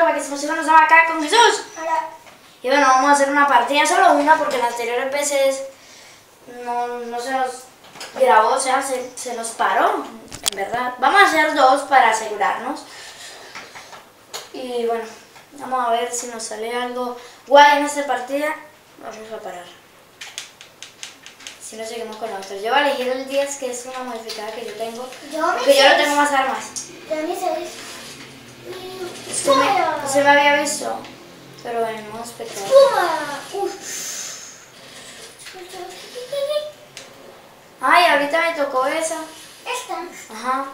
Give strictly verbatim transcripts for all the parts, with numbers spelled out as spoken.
para que estemos nos va acá con Jesús. Hola. Y bueno, vamos a hacer una partida, solo una, porque en las anteriores veces no, no se nos grabó, o sea, se, se nos paró, en verdad. Vamos a hacer dos para asegurarnos. Y bueno, vamos a ver si nos sale algo guay en esta partida. Vamos a parar. Si no, seguimos con la otra. Yo voy a elegir el diez, que es una modificada que yo tengo. Yo me porque yo no tengo más armas. Ya me seis. Usted me, usted me había visto. Pero bueno, no espectador. ¡Puma! Uf. Ay, ahorita me tocó esa. Esta. Ajá.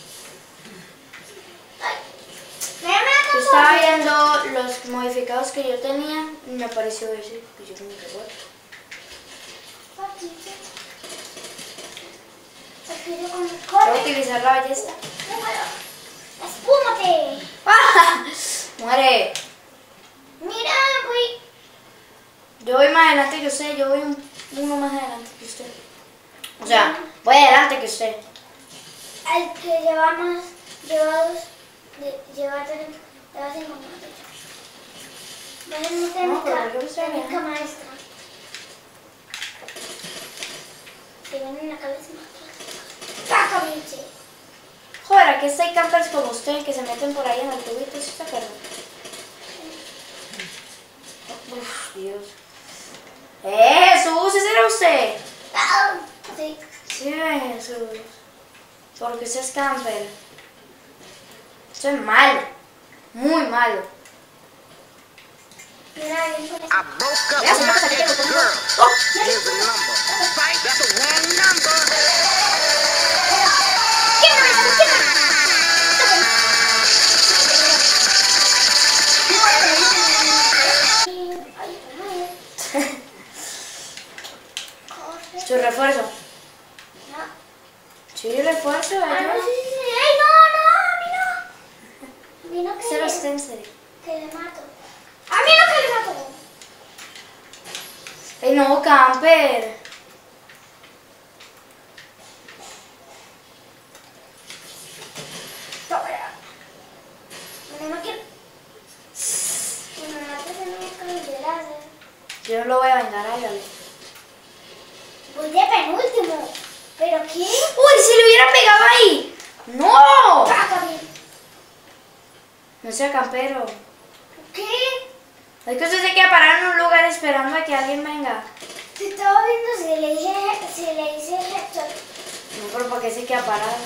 Ay. Mira, me Yo estaba viendo los modificados que yo tenía y me apareció ese. Pues yo como que bueno. Voy a utilizar la ballesta. ¡Espúmate! ¡Ah! ¡Muere! Mira, voy. Yo voy más adelante que usted, yo voy un, uno más adelante que usted. O sea, voy adelante que usted. Al que lleva más, lleva dos, de, lleva tres, lleva cinco minutos. Voy a meter No, pero técnica, yo usted técnica bien. maestra. Que viene en la cabeza más. ¡Caca, biche! Joder, aquí hay campers como usted que se meten por ahí en el tubito, ¿sí se acuerdan? Uf, Dios. ¡Eh, Jesús! ¿Ese era usted? ¡Ah! Sí. Sí, Jesús. Porque usted es camper. Eso es malo. Muy malo. Mira, bien con I eso. broke up Vea, with señor, my que se quede ex conmigo. girl. ¡Oh! Here's the number. Fight, that's the wrong number. Su refuerzo. No. Sí, refuerzo. Ah, no, ayuda. sí, sí, sí. ¡Ay, no, no! Vino. Vino que Cero le, stencil. que le mato. ¡A mí no que le mato! ¡Ay, no, camper! Toma ya. Bueno, no quiero. Que me mates en un con de láser. Yo no lo voy a vengar, hágale. Voy de penúltimo. ¿Pero qué? ¡Uy, si le hubiera pegado ahí! ¡No! ¡Caca, bien! No sea campero. ¿Qué? Es que usted se queda parado en un lugar esperando a que alguien venga. Te estaba viendo si le hice, si le hice headshot. No, pero ¿por qué se queda parado?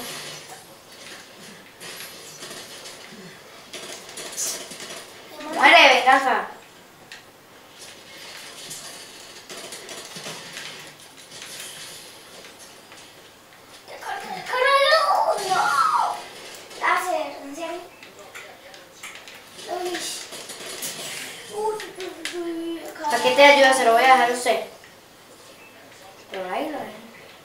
¡Muere, venganza! ¡Carajo! ¡No! Láser, ¿en serio? Uy. Uy, uy, uy. ¿Para qué te ayuda? Se lo voy a dejar a usted. Pero ahí lo dejo.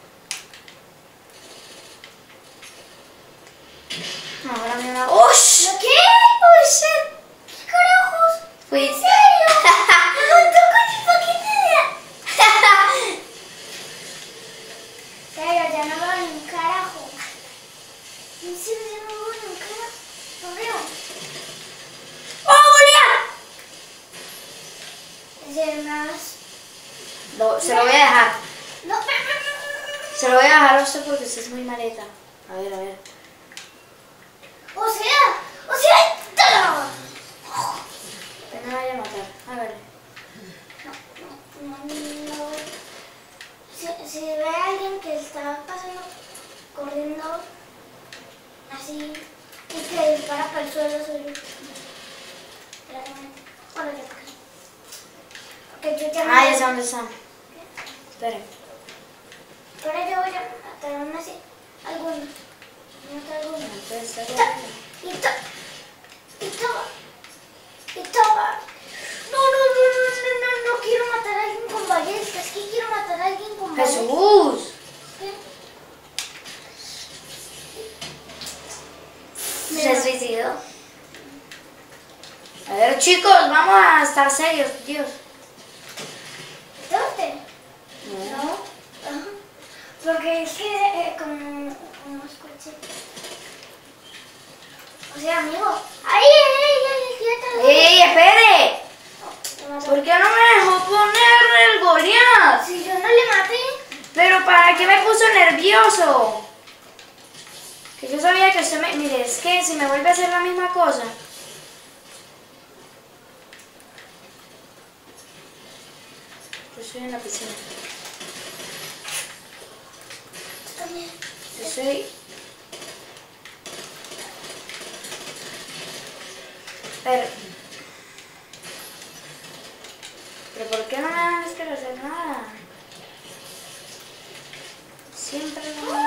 No, ahora me va. ¡Ush! ¿Lo qué? ¡Uy, shit! ¿Qué carajos? Fui. ¿En serio? ¡Me montó con el paquete de... Serio, ya no veo ni un carajo. En serio, ya no veo ni un carajo. No veo. ¡Oh, Goliat! Es de más... Lo- se lo voy a dejar. No, pero, pero, pero, Se lo voy a dejar a usted porque usted es muy maleta. A ver, a ver. O sea, o sea, ¡tala! Que me vaya a matar. A ver. No, no, no. Si, si ve a alguien que está pasando, corriendo, así, y que dispara para el suelo, soy yo. Claramente. Bueno, yo creo. Porque yo ya Ah, ya sé dónde están. Esperen. Pero yo voy a matar aún así. Algunos. Matar algunos. Entonces, está Ta- bien. Y to- y toma. Y toma. No, no, no, no, no, no, no quiero matar a alguien con ballestas. ¿Qué quiero matar a alguien con ballestas? ¡Jesús! ¿Qué? Se suicidó. A ver, chicos, vamos a estar serios, Dios. ¿Está usted? No. No. Ajá. Porque es que eh, como, como escuché. O sea, amigo. ¡Ay, ay, ay, ay! puso nervioso. Que yo sabía que usted me... Mire, es que si me vuelve a hacer la misma cosa... Yo estoy en la piscina. También. Yo soy... Pero... ¿Pero por qué no me dan que hacer nada? Siempre no me dan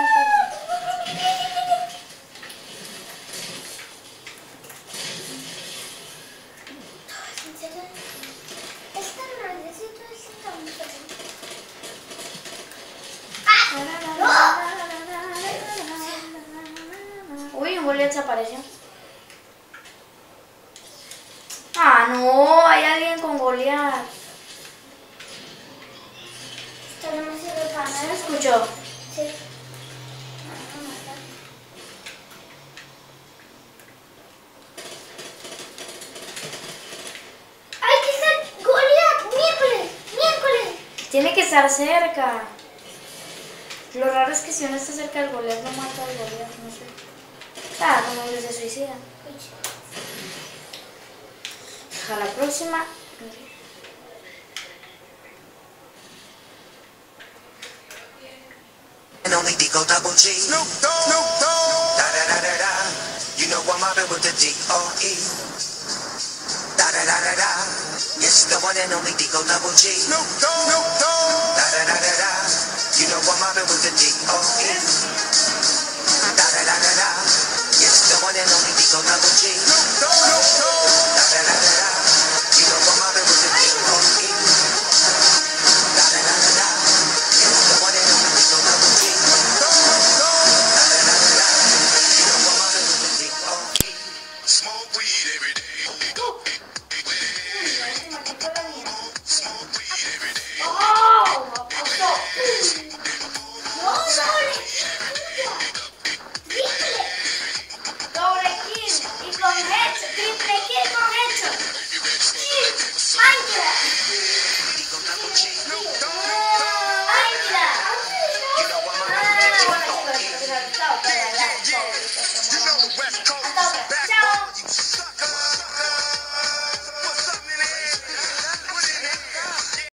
¿En serio? Es tan grandecito, es tan pequeño. Uy, un Goliath desapareció. Ah, no, hay alguien con Goliath. Esto no me sirve para ¿Se nada. me escuchó? Sí. ¡Ay, que está Goliath! ¡Miércoles! ¡Miércoles! Tiene que estar cerca. Lo raro es que si uno está cerca del Goliath no mata al Goliath, no sé. O sea, como que se suicida. A la próxima. And only Digo double G. Snoop Dogg. Snoop Dogg. Da da da da da. You know I'm mobbing with the D O E. Da da da da da. It's the one and only Digo double G. Snoop Dogg. Snoop Dogg. Da da da da da. You know I'm mobbing with the D O E. Da da da da da. It's the one and only Digo double G. Snoop Dogg. Snoop Dogg. Da da da da da. You know I'm mobbing with the D O E. Da da da da da. It's the one and only Digo double G. Smoke weed every day. Smoke weed every day. ¡Oh! ¡Apostó! ¡No, doble! ¡Triple! Doble kill y con headshot, triple kill con headshot. ¡Ángela! ¡Ángela! Ah, bueno, chicos, espero que les haya gustado. You know the West Coast Hasta is otra. back. Chao.